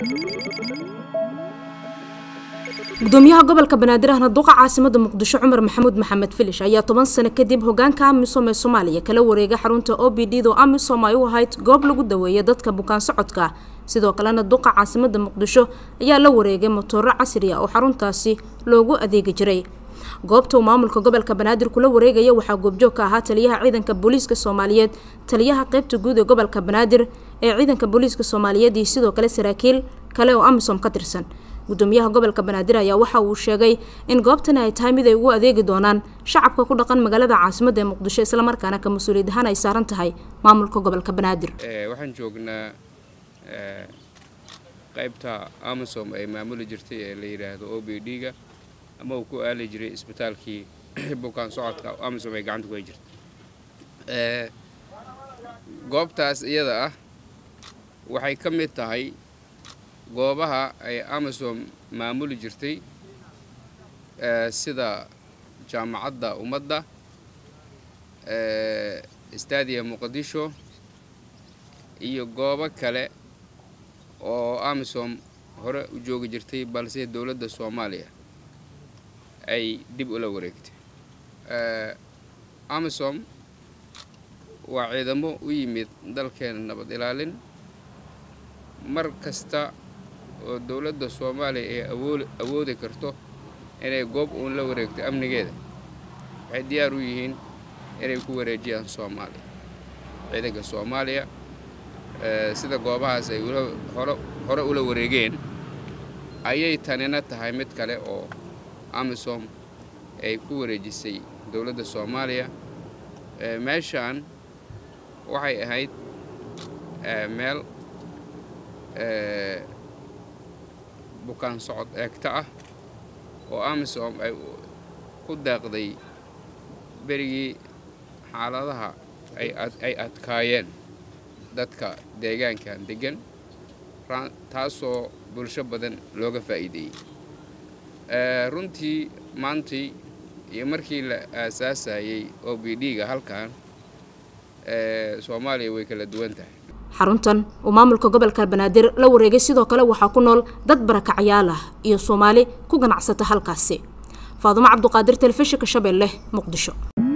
gudoomiyaha gobolka Banaadir ahna duqa caasimada Muqdisho Cumar Maxamuud Maxamed Filish ayaa 10 sano kadib hogaanka AMISOM ee Soomaaliya kala wareegay xarunta OPD-da AMISOM ay u ahayd goob lagu daweeyo dadka bukaan socodka sidoo kalena duqa caasimada Muqdisho ayaa la wareegay matooro casri ah oo xaruntaasi loogu adeegi jiray goobta maamulka gobolka Banaadir kula wareegaya waxa goobjoog ka ahaa taliyaha ciidanka booliiska Soomaaliyeed taliyaha qaybta guud ee gobolka Banaadir ee ciidanka booliiska Soomaaliyeed iyo sidoo kale saraakiil kale oo AMISOM ka tirsan gudoomiyaha gobolka Banaadir ayaa waxa uu sheegay in goobtan ay tahay mid ay ugu adeegi doonaan shacabka ku dhaqan magaalada caasimada ee Muqdisho isla markaana ka mas'uuliyad ahaan ay saaran tahay maamulka gobolka Banaadir waxaan joognaa qaybta AMISOM ay maamuli jirtay ee la yiraahdo OPD-ga ama uu ku aali jiray isbitaalkii bukaan socodka AMISOM ay gacanta ku hay jirtay goobtaas iyada ah waxay ka mid tahay goobaha ay AMISOM maamuli jirtay sida jaamacadda ummadda Stadium Muqdisho iyo goobo kale oo AMISOM hore u joogi jirtay balse dawladda Soomaaliya ay dib ula wareegtay AMISOM waa ciidamo u yimid dalkeena nabad ilaalin mar kasta oo dawladda Soomaaliya ay awoodi karto inay goob uun la wareegto amnigeeda waxay diyaar u yihiin inay ku wareejiyaan Soomaaliya ciidanka Soomaaliya sida goobahaas ay hore ula wareegeen ayay tanina tahay mid kale oo AMISOM ay ku wareejisay dawladda Soomaaliya meeshaan waxay ahayd meel bukaan socod eegta ah oo AMISOM ay ku daaqday berigii xaaladaha ay adkaayeen dadka deegaankan degan taasoo bulsho badan looga faa'iideeyay runtii maantii iyo markii la aasaasayay OPD-ga halkan Soomaaliya way kala duwan tahay xaruntan oo maamulka gobolka Banaadir la wareegay sidoo kale waxa ku nool dad barakacayaal ah iyo Soomaali ku ganacsata halkaasi Faadumo Cabduqaadir telefishinka Shabeelle Muqdisho